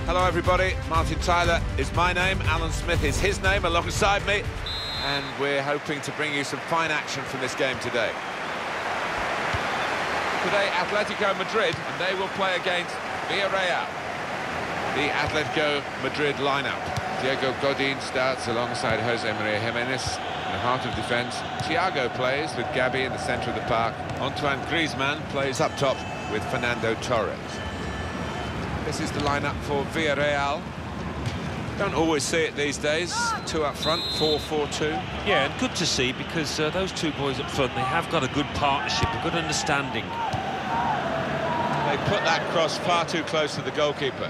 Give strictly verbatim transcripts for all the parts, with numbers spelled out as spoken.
Hello everybody, Martin Tyler is my name, Alan Smith is his name alongside me, and we're hoping to bring you some fine action from this game today. Today, Atletico Madrid, and they will play against Villarreal. The Atletico Madrid lineup. Diego Godin starts alongside Jose Maria Jimenez in the heart of defence. Thiago plays with Gabi in the centre of the park. Antoine Griezmann plays up top with Fernando Torres. This is the lineup for Villarreal. Don't always see it these days. Two up front, four four two. Yeah, and good to see, because uh, those two boys up front, they have got a good partnership, a good understanding. They put that cross far too close to the goalkeeper.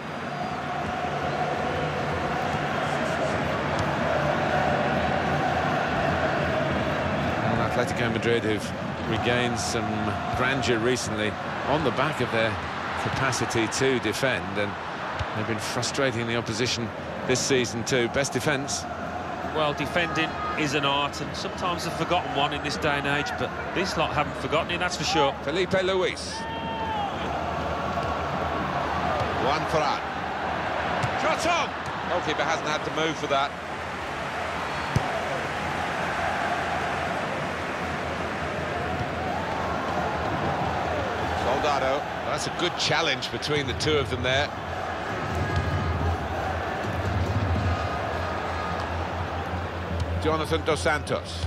And Atletico Madrid, who've regained some grandeur recently on the back of their capacity to defend, and they've been frustrating the opposition this season too. Best defence. Well, defending is an art, and sometimes a forgotten one in this day and age, but this lot haven't forgotten it, that's for sure. Felipe Luis. Juan Ferran. Shot on! Goalkeeper hasn't had to move for that. Soldado. That's a good challenge between the two of them there. Jonathan Dos Santos.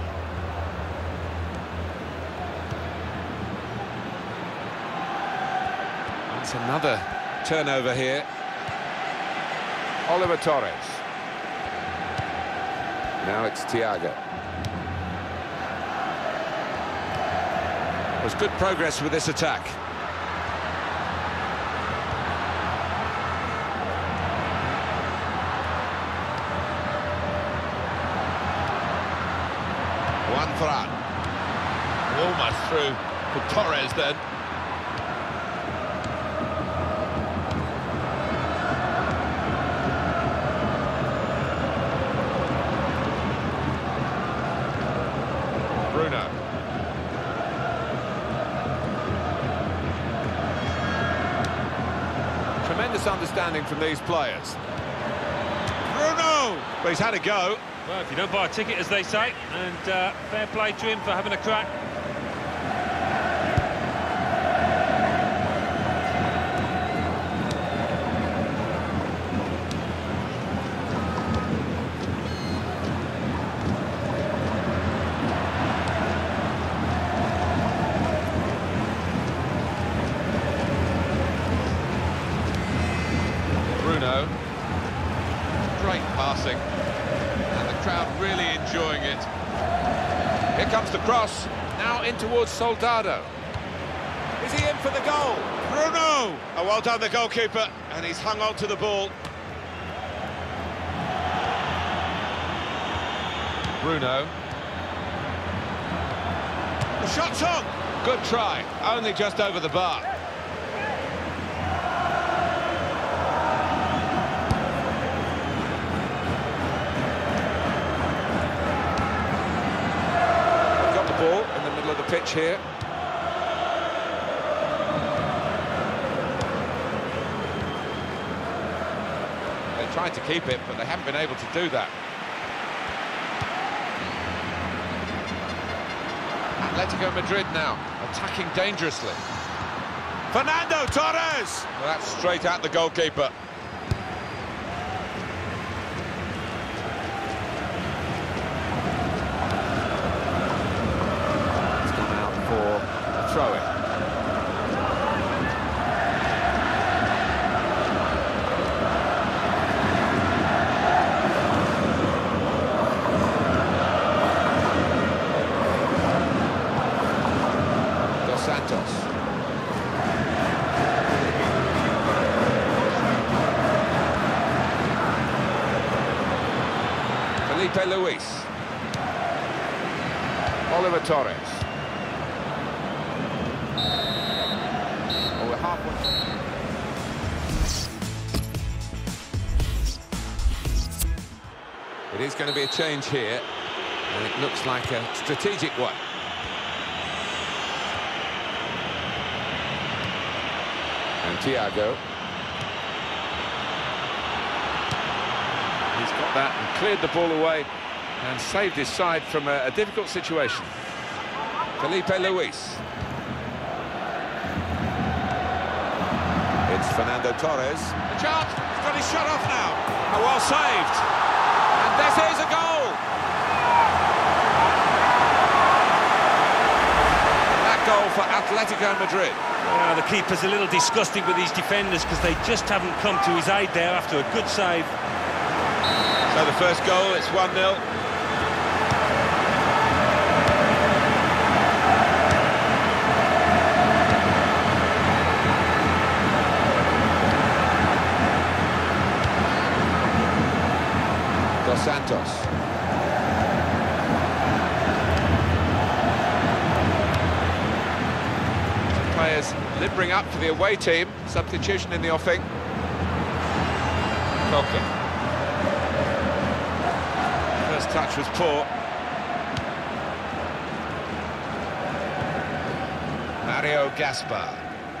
That's another turnover here. Oliver Torres. Now it's Thiago. There's good progress with this attack. Juan Ferran. Almost through for Torres then. Bruno. Tremendous understanding from these players. Bruno! But he's had a go. Well, if you don't buy a ticket, as they say, and uh, fair play to him for having a crack. Bruno. Great passing. Crowd really enjoying it. Here comes the cross, now in towards Soldado. Is he in for the goal? Bruno! Oh, well done, the goalkeeper, and he's hung on to the ball. Bruno. The shot's on! Good try, only just over the bar. Ball in the middle of the pitch here. They tried to keep it, but they haven't been able to do that. Atletico Madrid now attacking dangerously. Fernando Torres! Well, that's straight at the goalkeeper. Throw it. Dos Santos. Felipe Luis. Oliver Torres. It is going to be a change here, and it looks like a strategic one. And Thiago. that and cleared the ball away and saved his side from a, a difficult situation. Felipe Luis. It's Fernando Torres. A chance, he's got his shot off now. Oh, well saved. And this is a goal. That goal for Atletico Madrid. Well, the keeper's a little disgusted with these defenders because they just haven't come to his aid there after a good save. So the first goal, it's one nil. Dos Santos. Players limbering up for the away team. Substitution in the offing. Coca. First touch was poor. Mario Gaspar.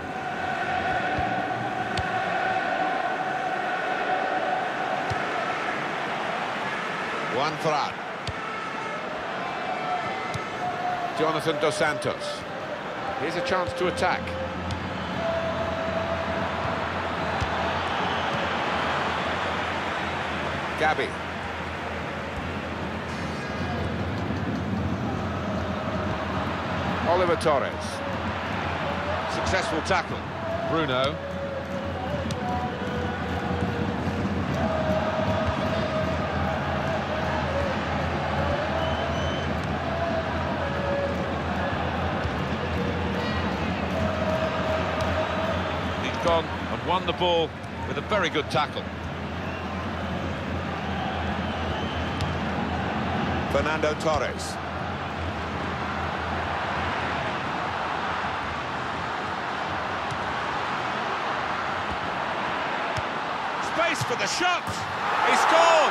Juan Ferran. Jonathan Dos Santos. Here's a chance to attack. Gabi. Oliver Torres. Successful tackle. Bruno. He's gone and won the ball with a very good tackle. Fernando Torres. Space for the shot. He scored.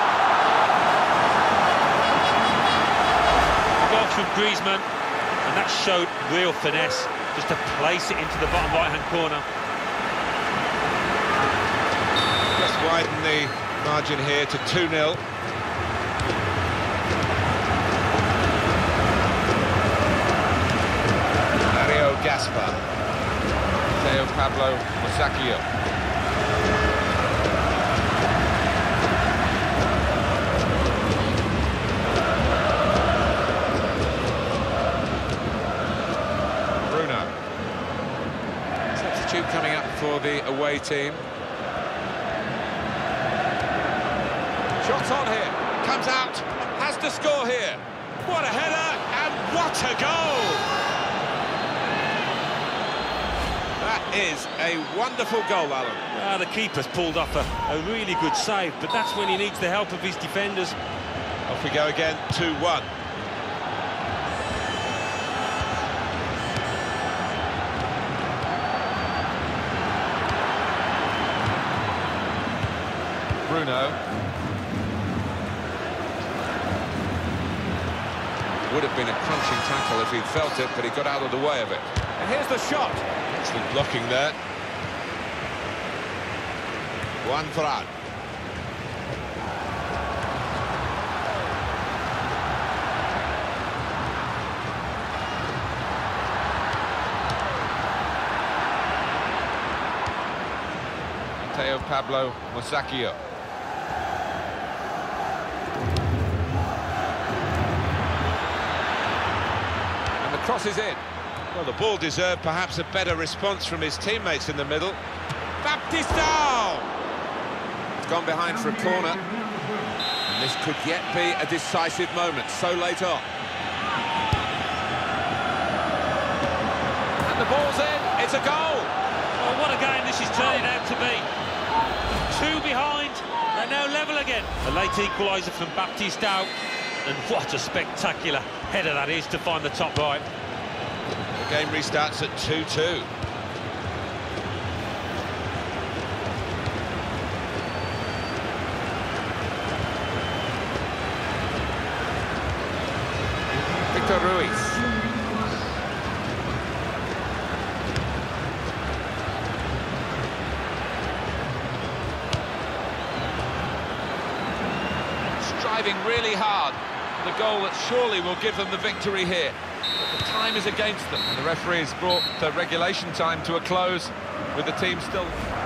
The goal from Griezmann, and that showed real finesse, just to place it into the bottom right-hand corner. Just widen the margin here to two nil. Mario Gaspar. Teo Pablo Musacchio. Coming up for the away team. Shots on here, comes out, has to score here. What a header, and what a goal! That is a wonderful goal, Alan. Ah, the keeper's pulled off a, a really good save, but that's when he needs the help of his defenders. Off we go again, two one. Bruno. Would have been a crunching tackle if he'd felt it, but he got out of the way of it. And here's the shot. Excellent blocking there. Juan Ferran. Teo Pablo Musacchio. Crosses in. Well, the ball deserved perhaps a better response from his teammates in the middle. Baptistao! It's gone behind for a corner. And this could yet be a decisive moment, so late on. And the ball's in, it's a goal! Oh, what a game this is turning out to be. Two behind, they're now level again. A late equaliser from Baptistao. And what a spectacular header that is to find the top right. The game restarts at two two. Victor Ruiz. striving really hard. The goal that surely will give them the victory here. But the time is against them, and the referee has brought the regulation time to a close with the team still...